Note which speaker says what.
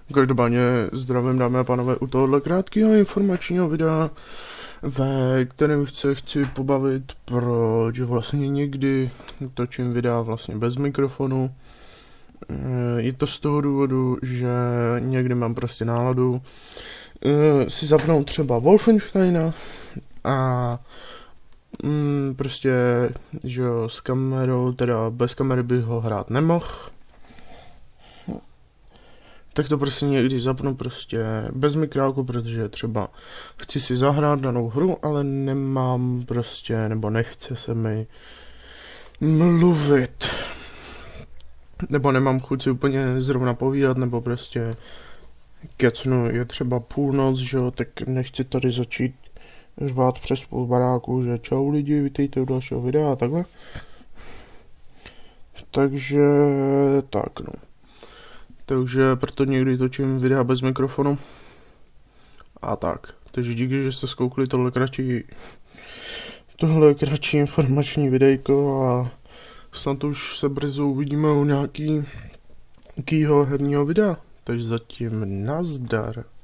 Speaker 1: Každopádně zdravím, dámy a pánové, u tohohle krátkého informačního videa, ve kterém se chci pobavit, proč vlastně někdy točím videa vlastně bez mikrofonu. Je to z toho důvodu, že někdy mám prostě náladu si zapnout třeba Wolfensteina a prostě, že jo, s kamerou, teda bez kamery bych ho hrát nemohl. Tak to prostě někdy zapnu prostě bez mikráku, protože třeba chci si zahrát danou hru, ale nemám prostě, nebo nechce se mi mluvit. Nebo nemám chuť si úplně zrovna povídat, nebo prostě kecnu, je třeba půlnoc, že jo, tak nechci tady začít řvát přes půl baráku, že čau lidi, vítejte u dalšího videa a takhle. Takže tak no. Takže proto někdy točím videa bez mikrofonu. A tak. Takže díky, že jste zkoukli tohle kratší informační videjko a snad už se brzy uvidíme u nějakého herního videa. Takže zatím nazdar.